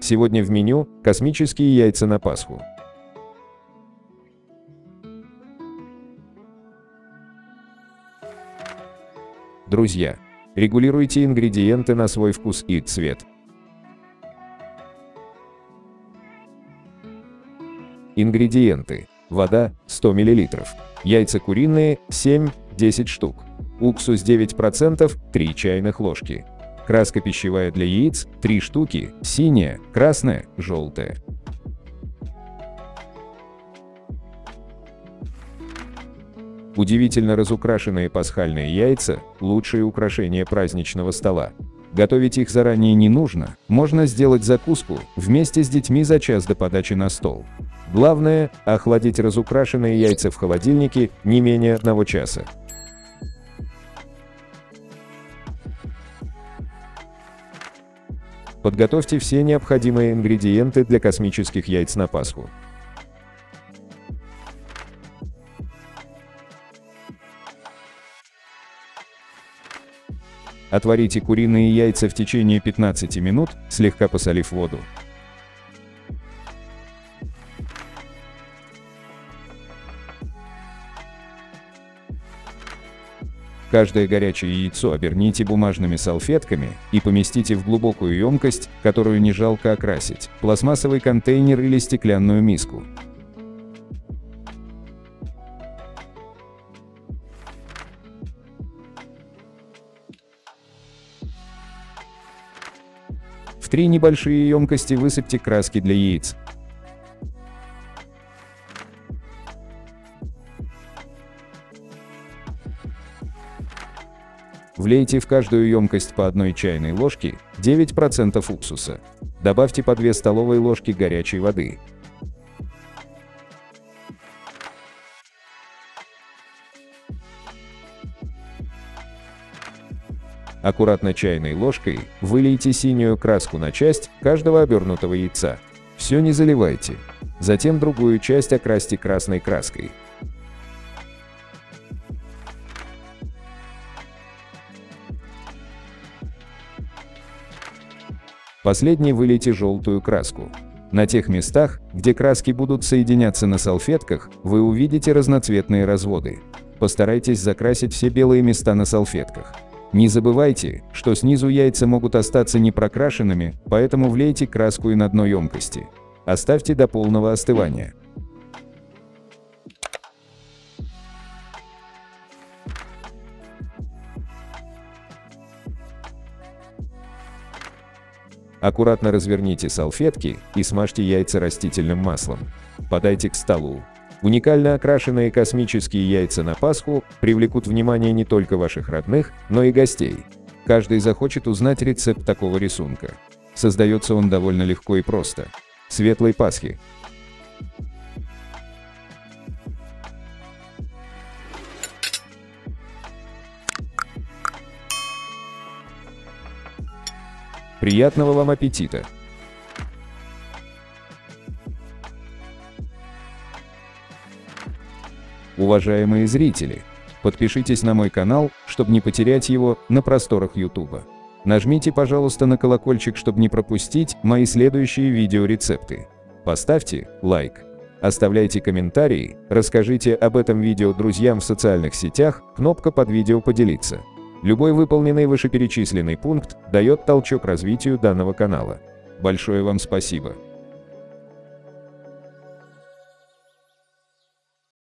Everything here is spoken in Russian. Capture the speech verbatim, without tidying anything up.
Сегодня в меню – космические яйца на Пасху. Друзья, регулируйте ингредиенты на свой вкус и цвет. Ингредиенты. Вода – сто миллилитров. Яйца куриные – семь-десять штук. Уксус девять процентов – три чайных ложки. Краска пищевая для яиц – три штуки, синяя, красная, желтая. Удивительно разукрашенные пасхальные яйца – лучшее украшение праздничного стола. Готовить их заранее не нужно, можно сделать закуску вместе с детьми за час до подачи на стол. Главное – охладить разукрашенные яйца в холодильнике не менее одного часа. Подготовьте все необходимые ингредиенты для космических яиц на Пасху. Отварите куриные яйца в течение пятнадцати минут, слегка посолив воду. Каждое горячее яйцо оберните бумажными салфетками и поместите в глубокую емкость, которую не жалко окрасить, пластмассовый контейнер или стеклянную миску. В три небольшие емкости высыпьте краски для яиц. Влейте в каждую емкость по одной чайной ложке девять процентов уксуса. Добавьте по две столовые ложки горячей воды. Аккуратно чайной ложкой вылейте синюю краску на часть каждого обернутого яйца. Все не заливайте. Затем другую часть окрасьте красной краской. Последней вылейте желтую краску. На тех местах, где краски будут соединяться на салфетках, вы увидите разноцветные разводы. Постарайтесь закрасить все белые места на салфетках. Не забывайте, что снизу яйца могут остаться непрокрашенными, поэтому влейте краску и на дно емкости. Оставьте до полного остывания. Аккуратно разверните салфетки и смажьте яйца растительным маслом. Подайте к столу. Уникально окрашенные космические яйца на Пасху привлекут внимание не только ваших родных, но и гостей. Каждый захочет узнать рецепт такого рисунка. Создается он довольно легко и просто. Светлой Пасхи! Приятного вам аппетита! Уважаемые зрители, подпишитесь на мой канал, чтобы не потерять его на просторах ютуба. Нажмите, пожалуйста, на колокольчик, чтобы не пропустить мои следующие видеорецепты. Поставьте лайк, оставляйте комментарии, расскажите об этом видео друзьям в социальных сетях, кнопка под видео «Поделиться». Любой выполненный вышеперечисленный пункт дает толчок развитию данного канала. Большое вам спасибо!